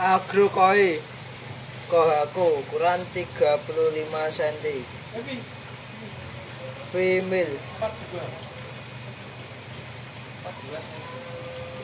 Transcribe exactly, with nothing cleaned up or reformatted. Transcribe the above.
Agrokoi Kohaku ukuran tiga puluh lima sentimeter. Female.